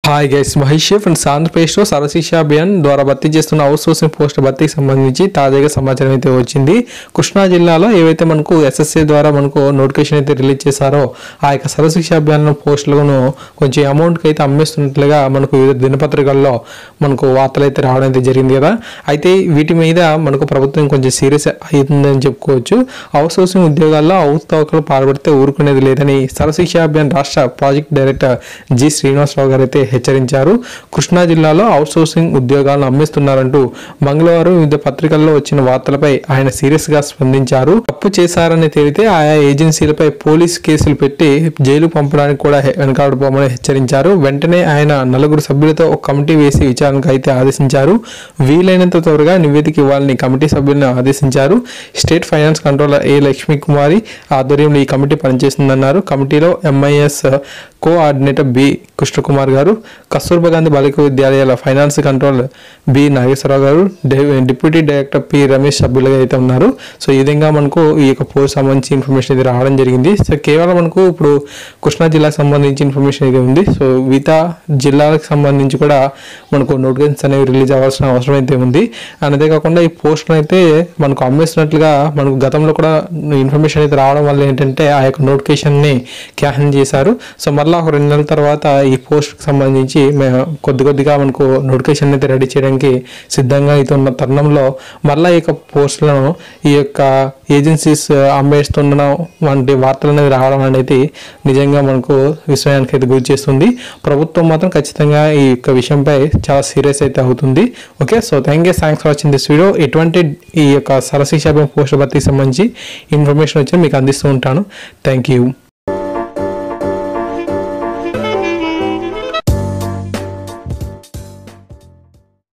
Hi guys, Mahesh friends. ఆంధ్రప్రదేశ్లో సర్వశిక్ష అభియాన్ ద్వారా భర్తీ చేస్తున్న అవుట్ సోర్సింగ్ పోస్టుల భర్తీకి సంబంధించి తాజాగా సమాచారం అయితే వచ్చింది. కృష్ణా జిల్లాలో ఏవైతే మనకు ఎస్ఎస్సీ ద్వారా మనకు నోటిఫికేషన్ అయితే రిలీజ్ చేశారో ఆ యొక్క సర్వశిక్ష అభియాన్ పోస్టులను కొంచెం అమౌంట్కి అయితే అమ్మేస్తున్నట్లుగా మనకు వివిధ దినపత్రికల్లో మనకు వార్తలు అయితే రావడం అయితే జరిగింది కదా. అయితే వీటి మీద మనకు ప్రభుత్వం కొంచెం సీరియస్ అవుతుందని చెప్పుకోవచ్చు. అవుట్ సోర్సింగ్ ఉద్యోగాల్లో అవకతవకలు పాల్పడితే ఊరుకునేది లేదని సర్వశిక్ష అభియాన్ రాష్ట్ర ప్రాజెక్ట్ డైరెక్టర్ జి శ్రీనివాసరావు గారు అయితే హెచ్చరించారు. కృష్ణా జిల్లాలో అవుట్ సోర్సింగ్ ఉద్యోగాలను అమ్మేస్తున్నారంటూ మంగళవారం వివిధ పత్రికల్లో వచ్చిన వార్తలపై ఆయన సీరియస్ గా స్పందించారు. తప్పు చేశారని తేలితే ఆయా ఏజెన్సీలపై పోలీసు కేసులు పెట్టి జైలు పంపడానికి కూడా వెనకాడబోమని హెచ్చరించారు. వెంటనే ఆయన 4 సభ్యులతో ఒక కమిటీ వేసి విచారణకు అయితే ఆదేశించారు. వీలైనంత త్వరగా నివేదిక ఇవ్వాలని కమిటీ సభ్యులను ఆదేశించారు. State finance controller A Lakshmi Kumari ఆధ్వర్యంలో ఈ కమిటీ పనిచేస్తుందన్నారు. కమిటీలో ఎంఐఎస్ కోఆర్డినేటర్ బి కృష్ణకుమార్ గారు, కస్తూర్బా గాంధీ బాలిక విద్యాలయాల ఫైనాన్స్ కంట్రోలర్ బి నాగేశ్వరరావు గారు, డిప్యూటీ డైరెక్టర్ పి రమేష్ సభ్యులుగా అయితే ఉన్నారు. సో ఈ విధంగా మనకు ఈ యొక్క పోస్ట్ సంబంధించి ఇన్ఫర్మేషన్ ఇది రావడం జరిగింది. సో కేవలం మనకు ఇప్పుడు కృష్ణా జిల్లాకు సంబంధించి ఇన్ఫర్మేషన్ ఇది ఉంది. సో మిగతా జిల్లాలకు సంబంధించి కూడా మనకు నోటిఫికేషన్స్ అనేవి రిలీజ్ అవ్వాల్సిన అవసరం అయితే ఉంది. అంతే కాకుండా ఈ పోస్టులు అయితే మనకు అమ్మేస్తున్నట్లుగా మనకు గతంలో కూడా ఇన్ఫర్మేషన్ అయితే రావడం వల్ల ఏంటంటే ఆ యొక్క నోటిఫికేషన్ని క్యాన్సిల్ చేశారు. సో మళ్ళీ ఒక 2 నెలల తర్వాత ఈ పోస్ట్కి సంబంధించి కొద్దిగా మనకు నోటిఫికేషన్ అయితే రెడీ చేయడానికి సిద్ధంగా అయితే ఉన్న తరుణంలో మళ్ళీ ఈ యొక్క పోస్టులను ఈ యొక్క ఏజెన్సీస్ అమ్మేస్తుండడం వంటి వార్తలు అనేది రావడం అనేది నిజంగా మనకు విషయానికి అయితే గురి చేస్తుంది. ప్రభుత్వం మాత్రం ఖచ్చితంగా ఈ యొక్క విషయంపై చాలా సీరియస్ అయితే అవుతుంది. Okay, so thanks for watching this video. ఎటువంటి ఈ యొక్క సర్వశిక్ష అభియాన్ పోస్టుల భర్తీకి సంబంధించి ఇన్ఫర్మేషన్ వచ్చి మీకు అందిస్తూ ఉంటాను. Thank you.